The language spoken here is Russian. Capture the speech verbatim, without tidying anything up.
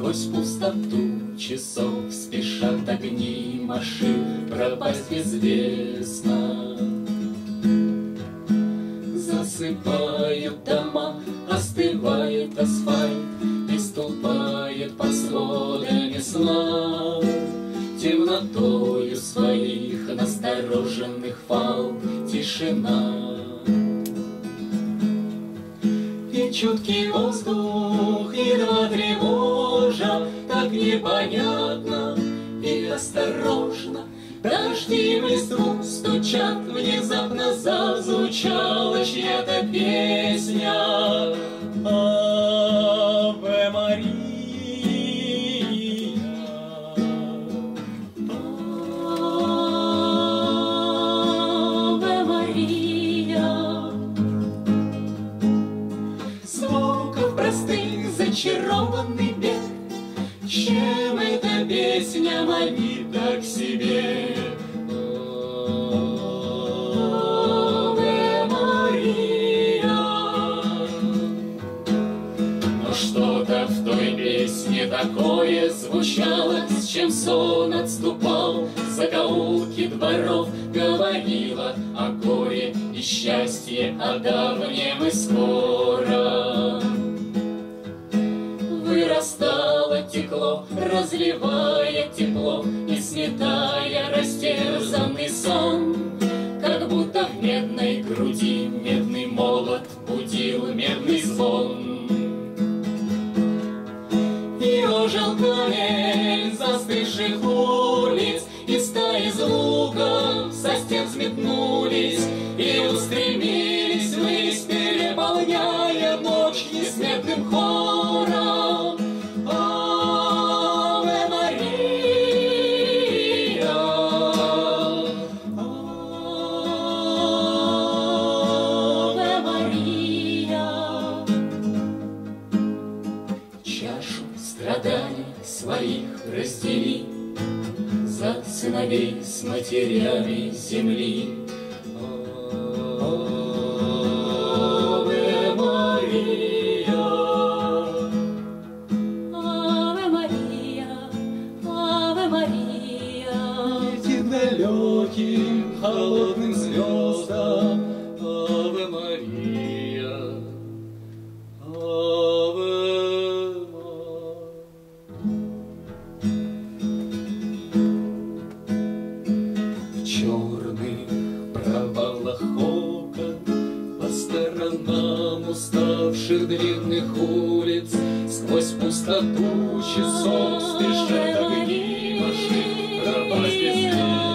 Сквозь пустоту часов спешат огни машин пропасть безвестно. Засыпают дома, остывает асфальт, и ступает под сводами сна. Темнотою своих настороженных фал тишина. И чуткий воздух едва тревожа, так непонятно и осторожно. Дожди в листву стучат, внезапно зазвучала чья-то песня. Аве Мария, Аве Мария. Звуков простых зачарованный бег, чем эта песня манит так к себе. Аве Мария. Но что-то в той песне такое звучало, с чем сон отступал, закоулки дворов говорила о горе и счастье, о давнем и скоро. Вырастало текло, разливая тепло и сметая растерзанный сон. Как будто в медной груди медный молот будил медный звон. И ожил камень застывших улиц, и стаи звуков со стен взметнулись и устремились ввысь, переполняя ночь несметным хором. Аве Мария, Аве Мария. Чашу страданий своих раздели за сыновей с матерями земли. Аве Мария, Аве Мария, Аве Мария. лети далеким холодным звездам. Аве Мария, Аве в черных провалах окон, по сторонам уставших длинных улиц, сквозь пустоту часов спешат огни машин пропасть без